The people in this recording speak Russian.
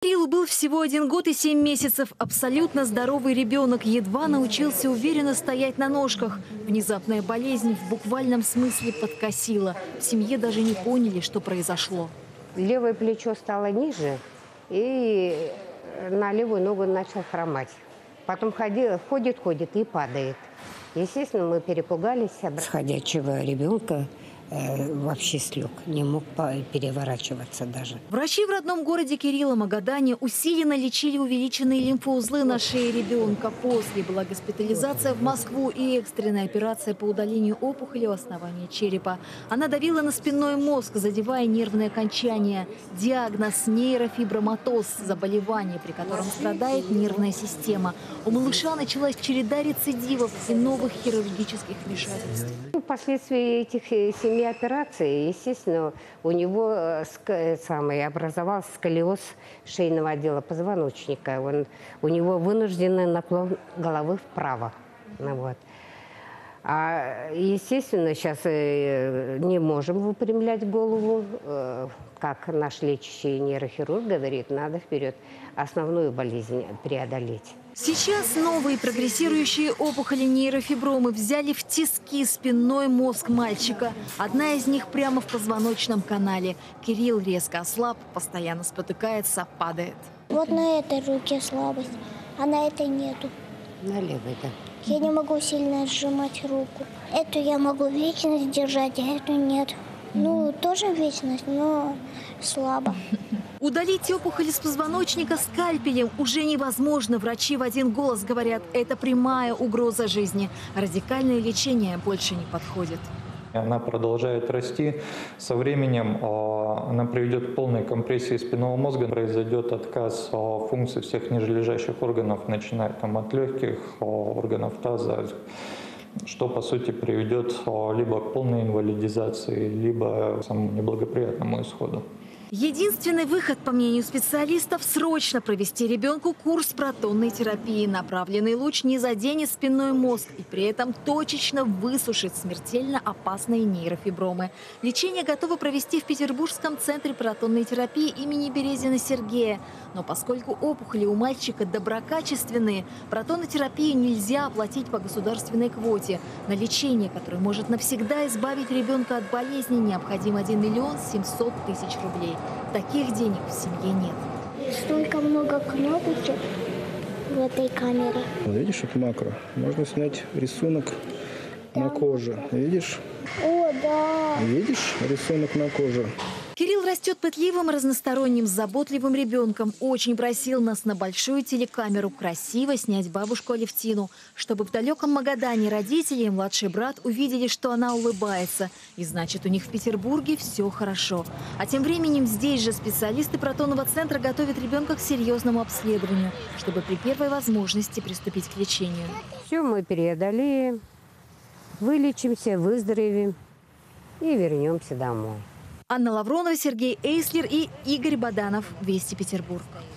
Кириллу был всего 1 год и 7 месяцев. Абсолютно здоровый ребенок едва научился уверенно стоять на ножках. Внезапная болезнь в буквальном смысле подкосила. В семье даже не поняли, что произошло. Левое плечо стало ниже, и на левую ногу начал хромать. Потом ходит и падает. Естественно, мы перепугались. Ходячего ребенка вообще слег, не мог переворачиваться даже. Врачи в родном городе Кирилла, Магадане, усиленно лечили увеличенные лимфоузлы на шее ребенка. После была госпитализация в Москву и экстренная операция по удалению опухоли у основания черепа. Она давила на спинной мозг, задевая нервные окончания. Диагноз – нейрофиброматоз, заболевание, при котором страдает нервная система. У малыша началась череда рецидивов и новых хирургических вмешательств. Впоследствии этих 7 операций, естественно, у него образовался сколиоз шейного отдела позвоночника. У него вынужденный наклон головы вправо. Вот. Естественно, сейчас не можем выпрямлять голову. Как наш лечащий нейрохирург говорит, надо вперед основную болезнь преодолеть. Сейчас новые прогрессирующие опухоли нейрофибромы взяли в тиски спинной мозг мальчика. Одна из них прямо в позвоночном канале. Кирилл резко ослаб, постоянно спотыкается, падает. Вот на этой руке слабость, а на этой нету. На левой, да. Я не могу сильно сжимать руку. Эту я могу вечность держать, а эту нет. Ну, тоже вечность, но слабо. Удалить опухоли с позвоночника скальпелем уже невозможно. Врачи в один голос говорят, это прямая угроза жизни. Радикальное лечение больше не подходит. Она продолжает расти. Со временем она приведет к полной компрессии спинного мозга. Произойдет отказ функций всех нижележащих органов, начиная от легких, органов таза, что по сути приведет либо к полной инвалидизации, либо к самому неблагоприятному исходу. Единственный выход, по мнению специалистов, срочно провести ребенку курс протонной терапии. Направленный луч не заденет спинной мозг и при этом точечно высушит смертельно опасные нейрофибромы. Лечение готовы провести в Петербургском центре протонной терапии имени Березина Сергея. Но поскольку опухоли у мальчика доброкачественные, протонотерапию нельзя оплатить по государственной квоте. На лечение, которое может навсегда избавить ребенка от болезни, необходим 1 700 000 рублей. Таких денег в семье нет. Столько много кнопочек в этой камере. Видишь, это макро. Можно снять рисунок на коже. Видишь? О, да. Видишь рисунок на коже? Кирилл растет пытливым, разносторонним, заботливым ребенком. Очень просил нас на большую телекамеру красиво снять бабушку Алевтину, чтобы в далеком Магадане родители и младший брат увидели, что она улыбается. И значит, у них в Петербурге все хорошо. А тем временем здесь же специалисты протонного центра готовят ребенка к серьезному обследованию, чтобы при первой возможности приступить к лечению. Все мы преодолеем, вылечимся, выздоровеем и вернемся домой. Анна Лавронова, Сергей Эйслер и Игорь Баданов. Вести Петербург.